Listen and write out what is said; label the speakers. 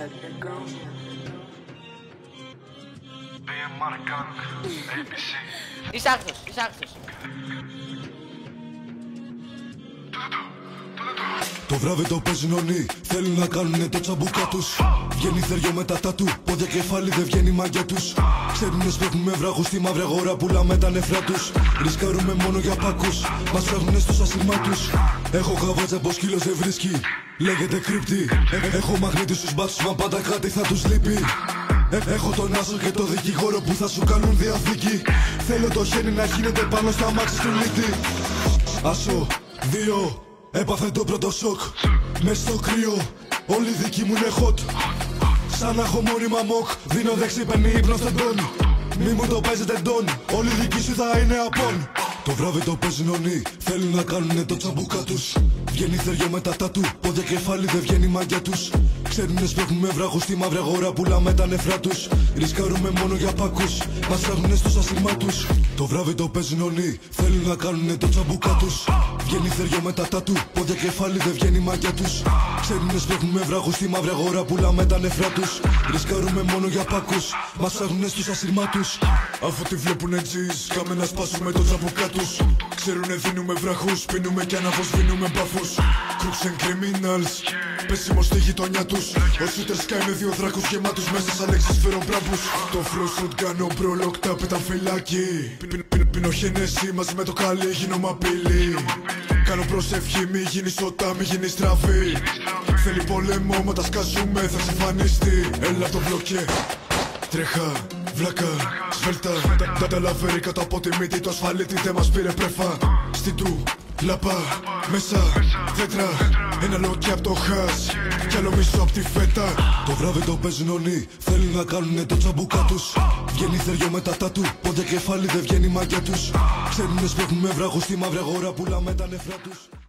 Speaker 1: Είσαι άκτος, είσαι άκτος.
Speaker 2: Το βράδυ το παίζουν ονεί, θέλουν να κάνουνε το τσαμπουκά τους. Βγαίνει θεριό με τα τατού, πόδια κεφάλι δεν βγαίνει η μαγιά τους. Ξέρουνε σπέχουμε βράχους στη μαύρη αγορά, πουλάμε τα νεφρά τους. Ρισκάρουμε μόνο για πάκους, μας φεύγουνε στους ασυρμάτους. Έχω καβάτσα πως σκύλος δεν βρίσκει, λέγεται κρύπτη. Έχω μαγνήτη στους μπάτσους, μα πάντα κάτι θα τους λείπει. Έχω τον άσο και το δικηγόρο που θα σου κάνουν διαθήκη. Θέλω το χέρι να γίνεται πάνω στα μάξι του λίτη. Άσο, 2, έπαθε το πρώτο σοκ. Μες στο κρύο, όλοι δικοί μου είναι hot. Σαν να έχω μόνιμα μοκ, δίνω δεξί παίρνει ύπνο στον τόν. Μη μου το παίζετε ντόν, όλοι δικοί σου θα είναι απόν. Το βράδυ το παίζουν ονεί, θέλουν να κάνουνε το τσαμπουκά τους. Βγαίνει θεριό με τα τατού, πόδια κεφάλι δεν βγαίνει η μαγιά τους. Ξέρουνε σπέχουμε βράχους στη μαύρη αγορά, πουλάμε τα νεφρά τους. Ρισκάρουμε μόνο για πάκους, μας φεύγουνε στους ασυρμάτους. Το βράδυ το παίζουν ονεί, θέλουν να κάνουνε το τσαμπουκά τους. Βγαίνει θεριό με τα τατού, πόδια κεφάλι δεν βγαίνει η μαγιά τους. Ξέρουνε σπέχουμε βράχους στη μαύρη αγορά, πουλάμε τα νεφρά τους. Ρισκάρουμε μόνο για πάκους, μας φεύγουνε στους ασυρμάτους. Αφού τη βλέπουνε τζις, κάμε να σπάσουμε το τσαμπουκά τους. Ξέρουνε δίνουμε βράχους, πίνουμε κι αναβοσβήνουμε μπαφούς. Crooks and criminals, πέσιμο στη γειτονιά τους. Ο shooter σκάει με 2 δράκους γεμάτους μέσα σαν εξισφαιροπράμπους. Το flow shotgun, ο bro locked up, ήταν φυλάκι. Πίνω Hennessy μαζί με το καλή, γίνομαι απειλή. Κάνω προσευχή, μη γίνει σωτά, μη γίνει στραβή. Θέλει πόλεμο, μα τα σκάζουμε, θα εξαφανιστεί. Έλα το μπλοκέ, τρέχα, βλάκα, σβέλτα. Τα λαβέρει κάτω από τη μύτη, το ασφαλίτη δεν μας πήρε πρέφα. Στην του, λαπά, μέσα, δέντρα. Ένα λόκι απ' το χάς, κι άλλο μισό απ' τη φέτα. Το βράδυ το παίζουν ονεί, θέλουν να κάνουνε το τσαμπουκά τους. Βγαίνει θεριό με τα τατού, πόδια κεφάλι δεν βγαίνει η μαγιά τους. Ξέρουνε σπέχουμε βράχους στη μαύρη αγορά, πουλάμε τα νεφρά τους.